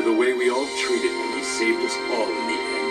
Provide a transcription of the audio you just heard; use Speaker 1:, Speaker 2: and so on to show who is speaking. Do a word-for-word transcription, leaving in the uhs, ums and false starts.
Speaker 1: After the way we all treated him, he saved us all in the end.